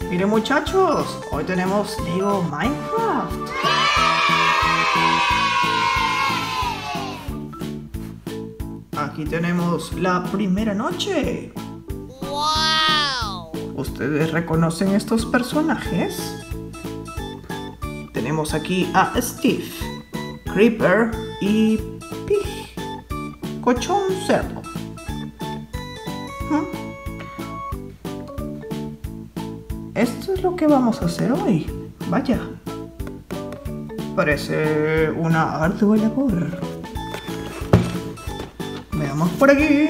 Miren muchachos, hoy tenemos Lego Minecraft. Aquí tenemos la primera noche. ¡Wow! ¿Ustedes reconocen estos personajes? Tenemos aquí a Steve, Creeper y Pig, Cochón Cerdo. Esto es lo que vamos a hacer hoy. Vaya. Parece una ardua labor. Veamos por aquí.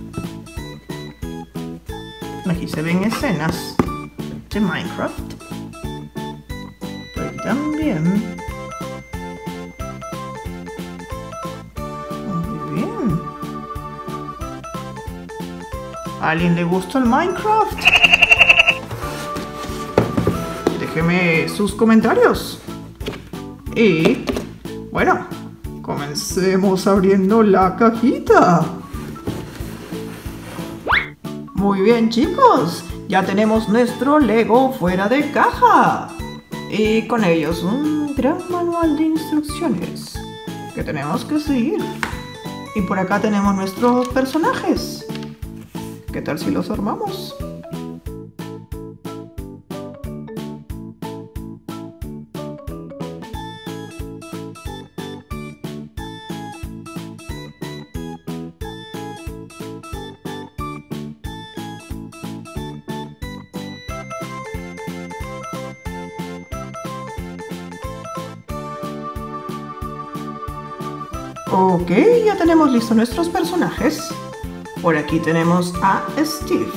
Aquí se ven escenas de Minecraft. Pero también. Muy bien. ¿A alguien le gustó el Minecraft? Déjeme sus comentarios. Y bueno, comencemos abriendo la cajita. Muy bien chicos, ya tenemos nuestro Lego fuera de caja. Y con ellos un gran manual de instrucciones que tenemos que seguir. Y por acá tenemos nuestros personajes. ¿Qué tal si los armamos? Ok, ya tenemos listos nuestros personajes. Por aquí tenemos a Steve,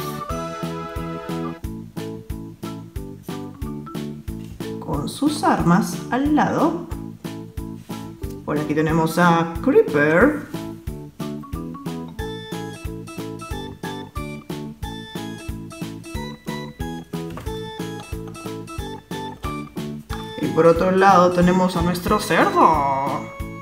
con sus armas al lado. Por aquí tenemos a Creeper. Y por otro lado tenemos a nuestro cerdo.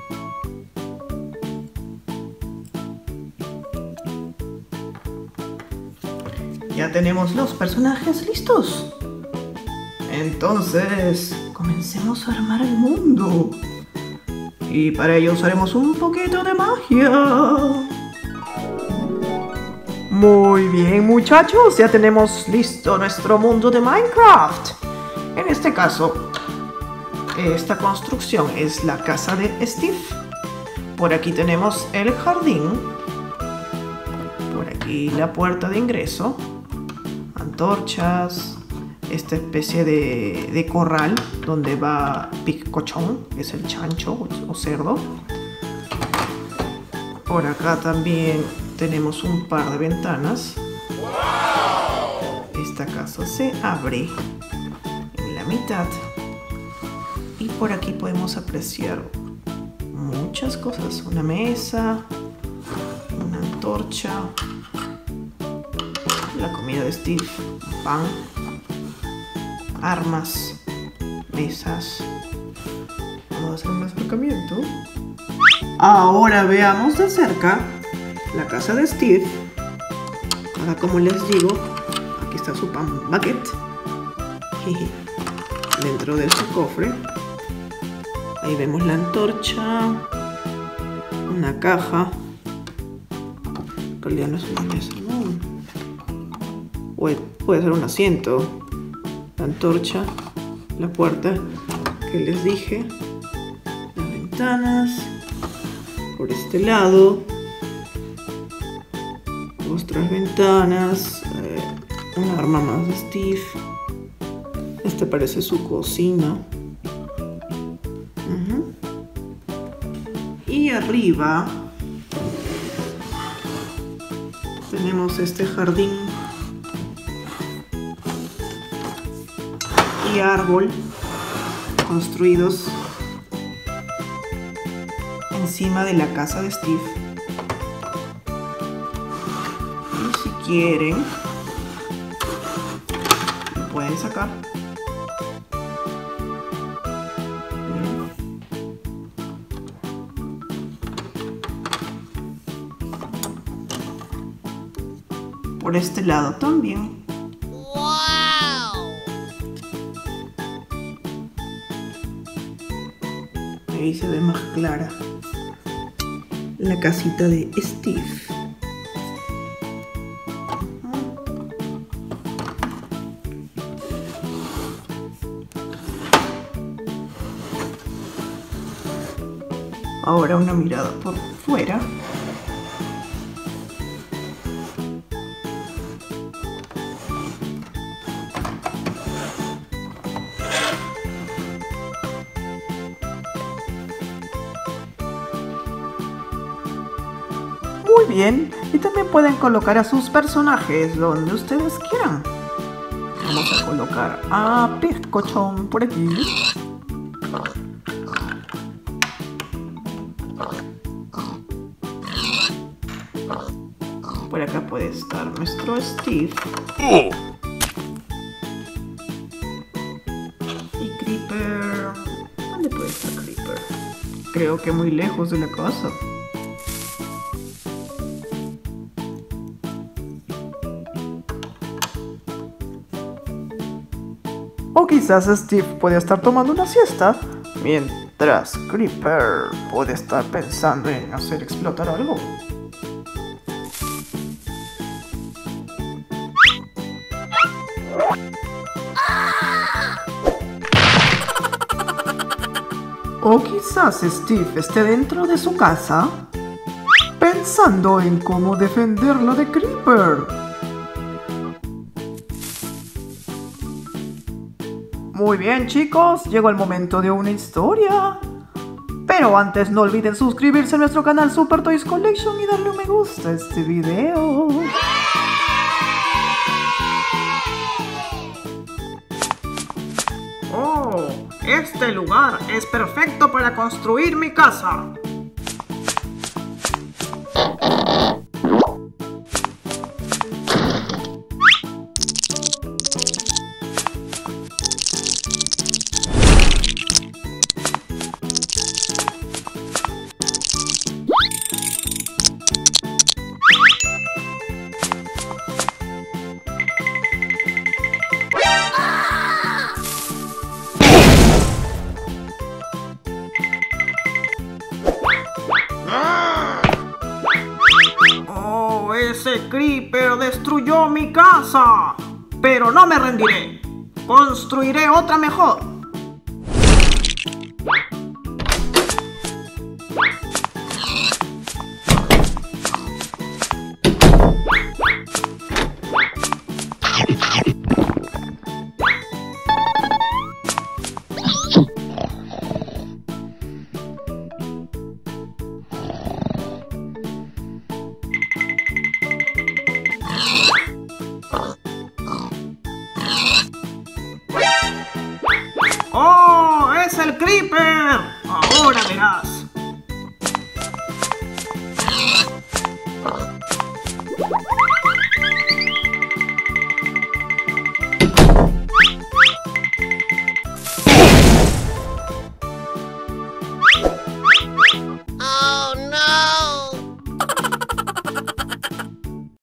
Ya tenemos los personajes listos. Entonces, comencemos a armar el mundo. Y para ello usaremos un poquito de magia. Muy bien muchachos, ya tenemos listo nuestro mundo de Minecraft. En este caso, esta construcción es la casa de Steve. Por aquí tenemos el jardín. Por aquí la puerta de ingreso. Antorchas, esta especie de corral donde va Pig Cochón, que es el chancho o cerdo. Por acá también tenemos un par de ventanas. Esta casa se abre en la mitad y por aquí podemos apreciar muchas cosas: una mesa, una antorcha, la comida de Steve, pan, armas, mesas. Vamos a hacer un acercamiento. Ahora veamos de cerca la casa de Steve. Ahora, como les digo, aquí está su pan bucket. Dentro de su cofre. Ahí vemos la antorcha, una caja. En realidad no es una mesa, ¿no? Puede ser un asiento, la antorcha, la puerta que les dije, las ventanas, por este lado, otras ventanas, un arma más de Steve. Este parece su cocina. Y arriba tenemos este jardín y árbol construidos encima de la casa de Steve. Y si quieren, lo pueden sacar. Por este lado también. ¡Wow! ahí se ve más clara la casita de Steve. Ahora una mirada por fuera. Muy bien, y también pueden colocar a sus personajes donde ustedes quieran. Vamos a colocar a Pescochón por aquí. Por acá puede estar nuestro Steve. Y Creeper. ¿Dónde puede estar Creeper? Creo que muy lejos de la casa. O quizás Steve puede estar tomando una siesta, mientras Creeper puede estar pensando en hacer explotar algo. O quizás Steve esté dentro de su casa, pensando en cómo defenderlo de Creeper. Muy bien, chicos, llegó el momento de una historia. Pero antes no olviden suscribirse a nuestro canal Super Toys Collection y darle un me gusta a este video. Oh, este lugar es perfecto para construir mi casa. Oh, ese Creeper destruyó mi casa. Pero no me rendiré. Construiré otra mejor. ¡Oh! ¡Es el Creeper! Ahora verás.